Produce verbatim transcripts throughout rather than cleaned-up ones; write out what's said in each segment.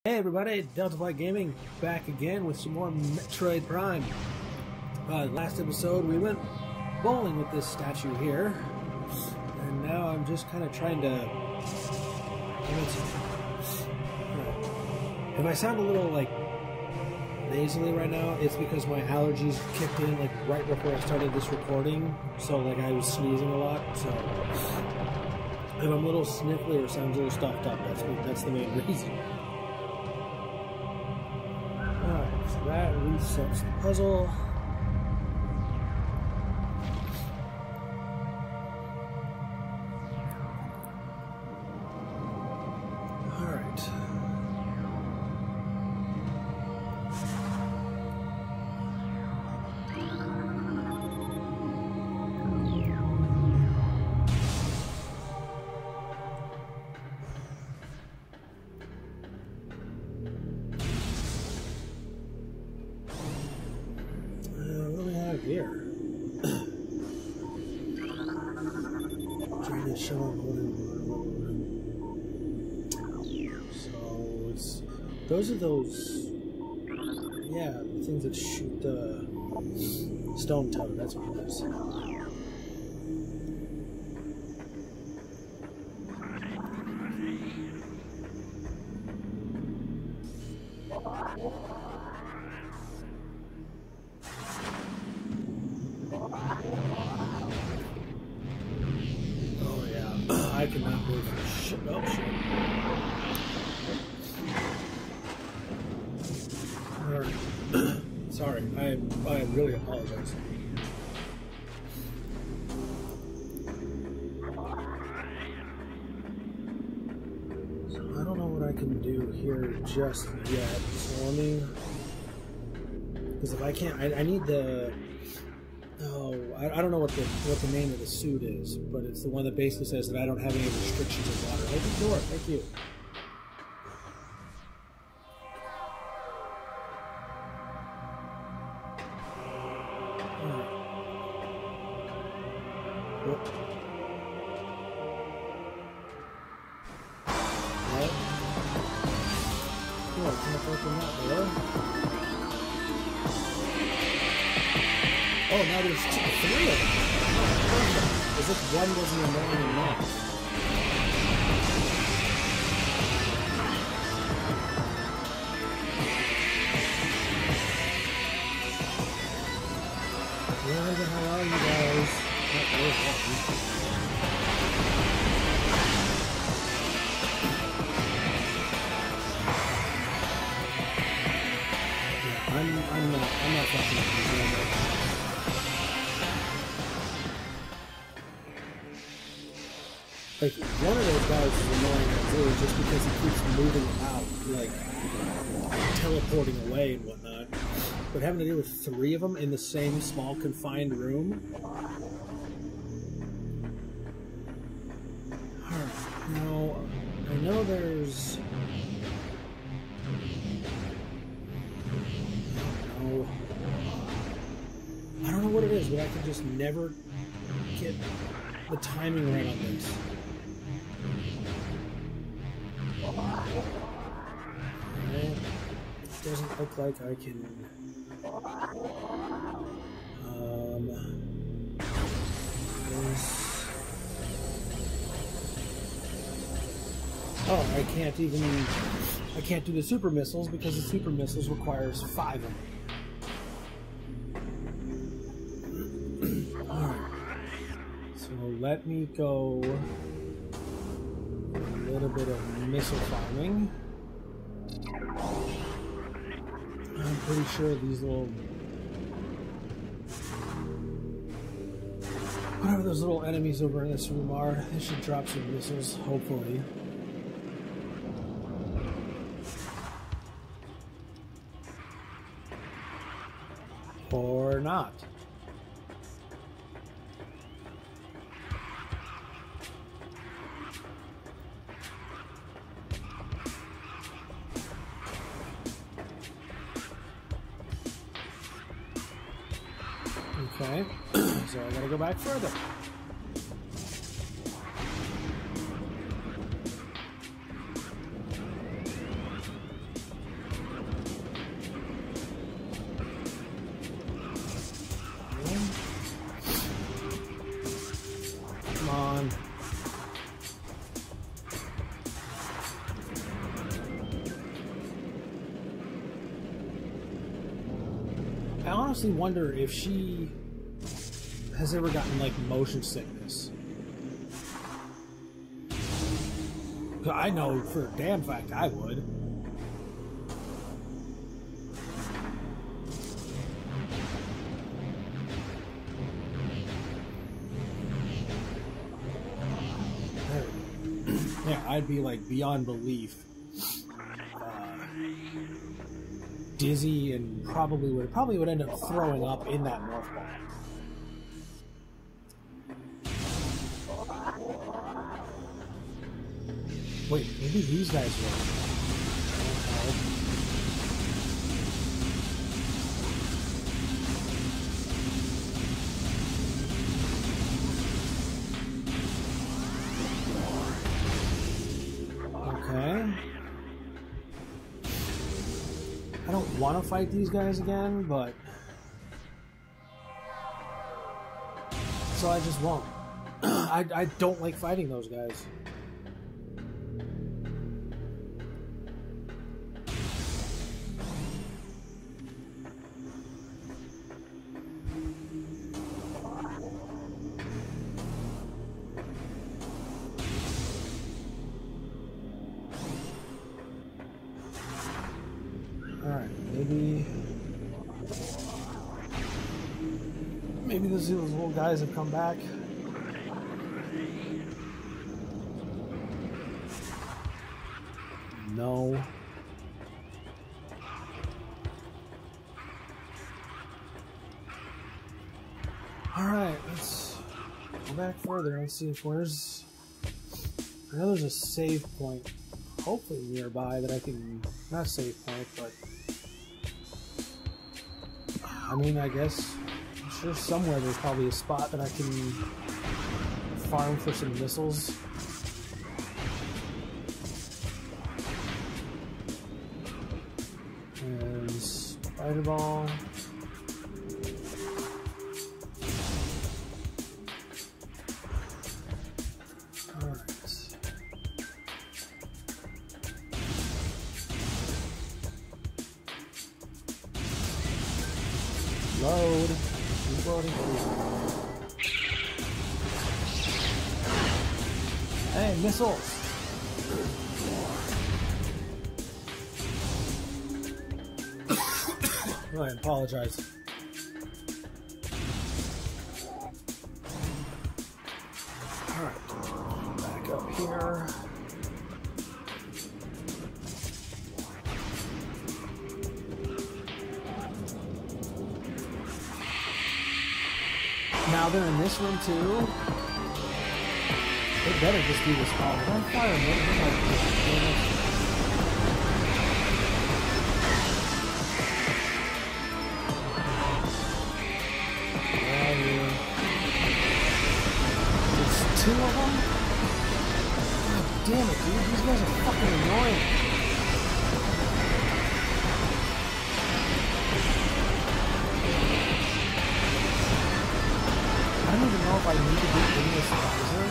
Hey everybody, Delta Flight Gaming back again with some more Metroid Prime. Uh, last episode we went bowling with this statue here, and now I'm just kind of trying to... If I sound a little like nasally right now, it's because my allergies kicked in like right before I started this recording, so like I was sneezing a lot, so if I'm a little sniffly or sounds a little stuffed up, that's, that's the main reason. Alright, so that resets the puzzle. Alright. Here. Trying to show them So it's those are those yeah, the things that shoot the stone toad, that's what it is. I cannot believe this shit. Oh shit. Alright. Sorry, I I really apologize. So I don't know what I can do here just yet. So let me, because if I can't, I, I need the. Oh, I, I don't know what the what the name of the suit is, but it's the one that basically says that I don't have any restrictions of water. Open the door, thank you. Alright. What? What? Oh, I can't open that door. Oh, now there's two, three of them. As if one wasn't annoying enough. Where the hell are you guys? Not really happy. Yeah, I'm, I'm not, I'm not fucking with these numbers. Like, one of those guys is annoying too, just because he keeps moving about, like, teleporting away and whatnot. But having to deal with three of them in the same small, confined room? Alright, now, I know there's... I don't know... I don't know what it is, but I can just never get the timing right on this. It doesn't look like I can. Um, this. Oh, I can't even. I can't do the super missiles because the super missiles requires five of them. Alright. So let me go. A little bit of missile farming. I'm pretty sure these little, whatever those little enemies over in this room are, they should drop some missiles, hopefully. Or not. Okay, so I gotta go back further. I honestly wonder if she has ever gotten like motion sickness. I know for a damn fact I would. Yeah, I'd be like beyond belief uh, dizzy, and probably would probably would end up throwing up in that morph ball. Wait, maybe these guys will. Okay. I don't want to fight these guys again, but so I just won't. I, I don't like fighting those guys. Alright, maybe... Maybe those little guys have come back. No. Alright, let's go back further and see if where's... I know there's a save point hopefully nearby that I can... Not save point, but... I mean, I guess... I'm sure somewhere there's probably a spot that I can farm for some missiles. And spider ball. Alright. Load. Keep loading, please. Hey, missiles! Oh, I apologize. Alright, back up here. Now they're in this room too. It better just be this hall. They're on fire, man. Two of them? God damn it, dude. These guys are fucking annoying. I don't even know if I need to get in this visor.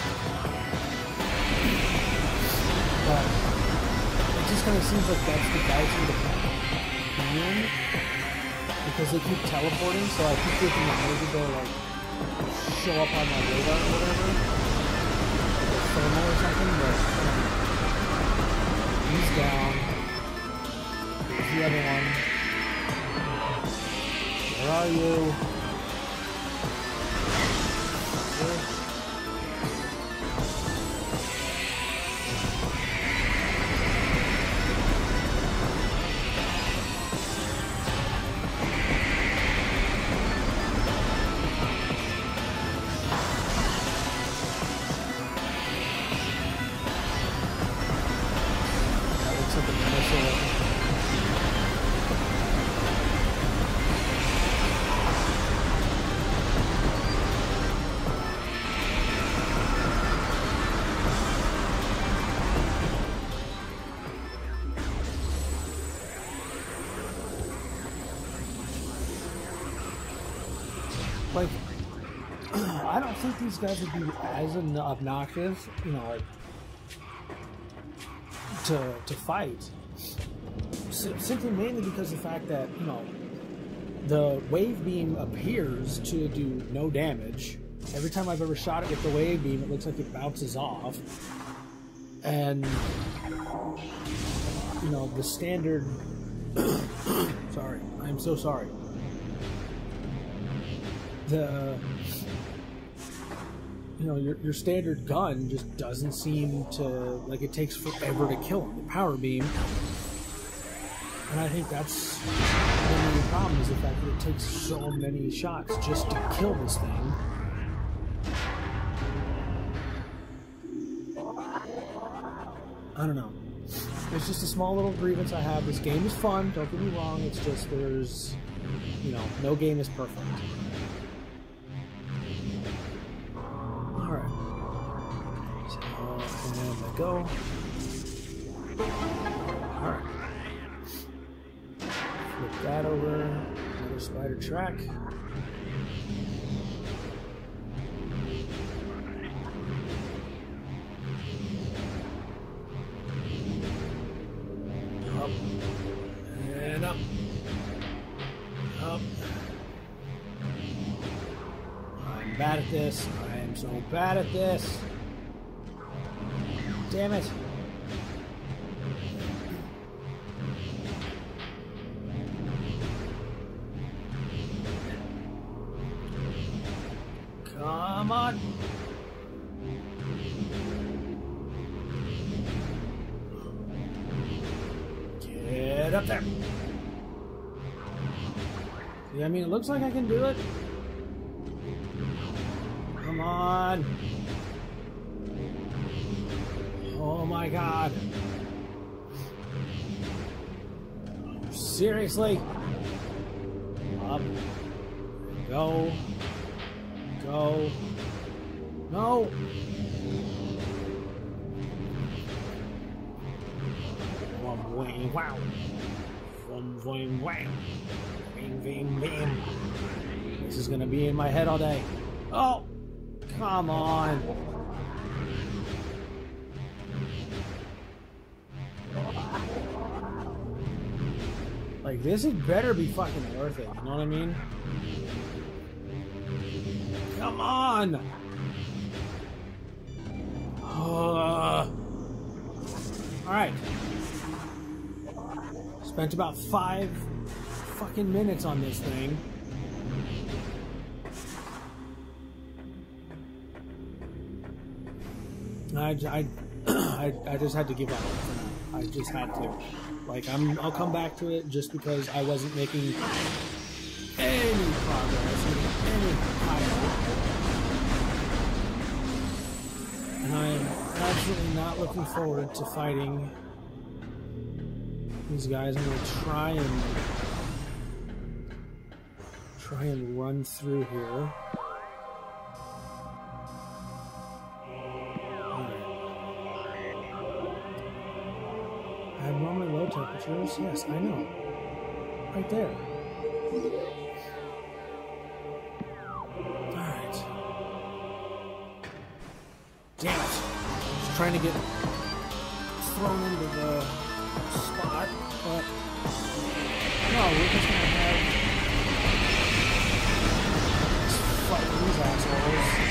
But it just kind of seems like that's the visor to be in. Because they keep teleporting, so I keep thinking that maybe they're like show up on my radar or whatever, like a thermal or something, but he's down. There's the other one. Where are you? Where? Like, I don't think these guys would be as obnoxious, you know, like, to, to fight. S simply mainly because of the fact that, you know, the wave beam appears to do no damage. Every time I've ever shot it with the wave beam, it looks like it bounces off. And, you know, the standard... sorry, I'm so sorry. The... You know, your, your standard gun just doesn't seem to... Like, it takes forever to kill him. The power beam... And I think that's the main problem, is the fact that it takes so many shots just to kill this thing. I don't know. It's just a small little grievance I have. This game is fun, don't get me wrong. It's just there's, you know, no game is perfect. Alright. So, and then let go. Alright. Flip that over. Another spider track. Up. And up. Up. I'm bad at this. I am so bad at this. Damn it. Come on. Get up there. Yeah, I mean, it looks like I can do it. Come on. Oh my God. Seriously. Up. Go. Go. No. Wow. Vroom, vroom, wow. Bing, bing, bing. This is gonna be in my head all day. Oh, come on. Like, this had better be fucking worth it, you know what I mean? Come on! Uh, Alright. Spent about five fucking minutes on this thing. I, I, I, I just had to give up. I just had to. Like, I'm, I'll come back to it just because I wasn't making any progress, any higher. And I'm absolutely not looking forward to fighting these guys. I'm going to try and try and run through here. Abnormally low temperatures. Yes, I know. Right there. Alright. Damn it. Just trying to get thrown into the spot, but no, we're just gonna have fight these assholes.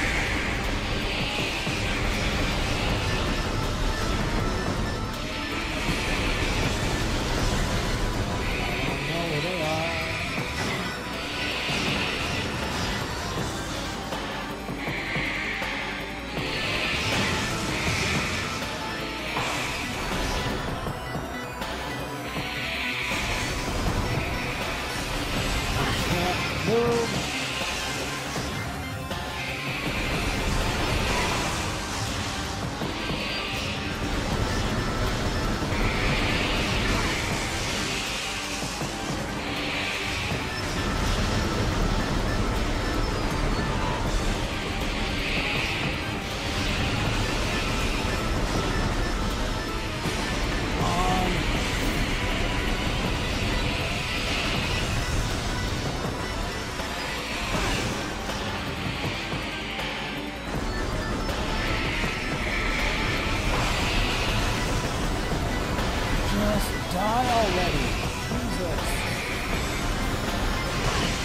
Die already. Jesus.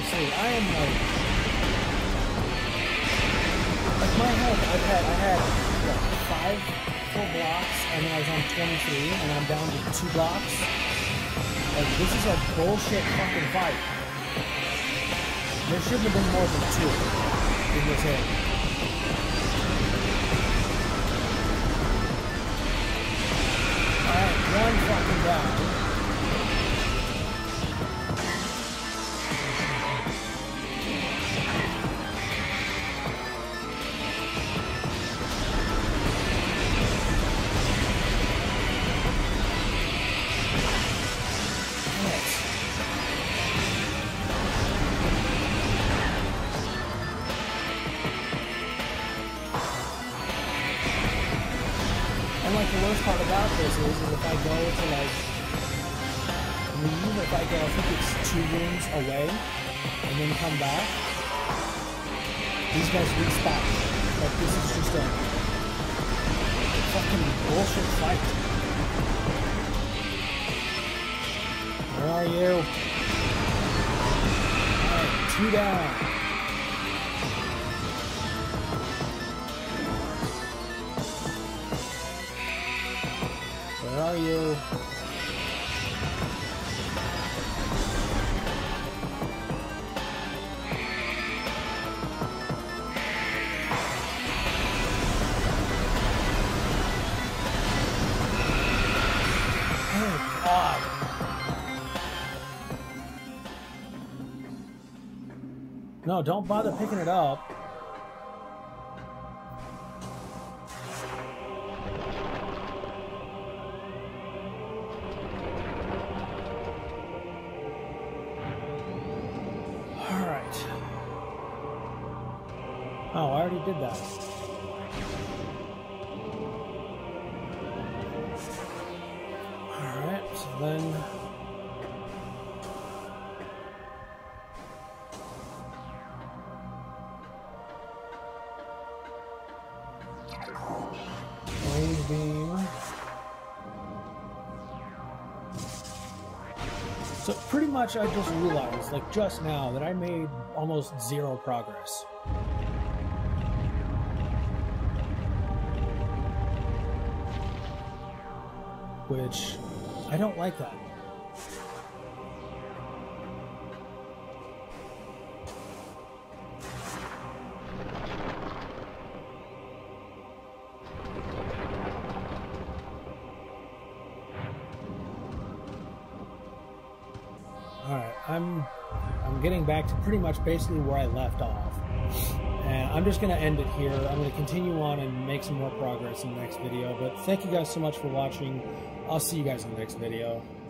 seriously, I am like, like my health, I've had, I had, what, five full blocks, and then I was on twenty-three, and I'm down to two blocks. Like, this is a bullshit fucking fight. There shouldn't have been more than two in this area. Alright, one fucking down. The worst part about this is, is if I go to like leave, if I go, I think it's two rooms away, and then come back, these guys respawn. Like, this is just a fucking bullshit fight. Where are you? Alright, two down. Where are you? Oh, God. No, don't bother picking it up. Oh, I already did that. Alright, so then... Wave beam. So pretty much I just realized, like just now, that I made almost zero progress. Which, I don't like that. Alright, I'm I'm getting back to pretty much basically where I left off. And I'm just going to end it here. I'm going to continue on and make some more progress in the next video. But thank you guys so much for watching. I'll see you guys in the next video.